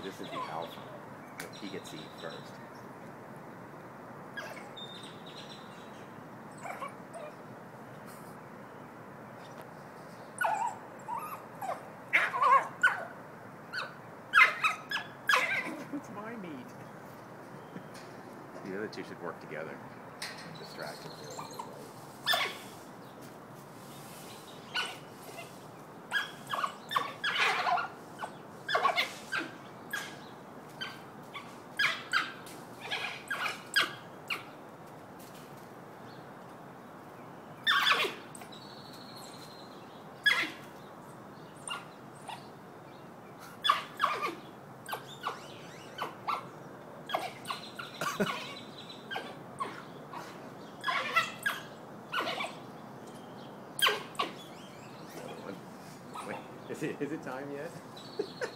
this is the alpha. He gets to eat first. It's my meat. The other two should work together. Distract him. Wait, is it time yet?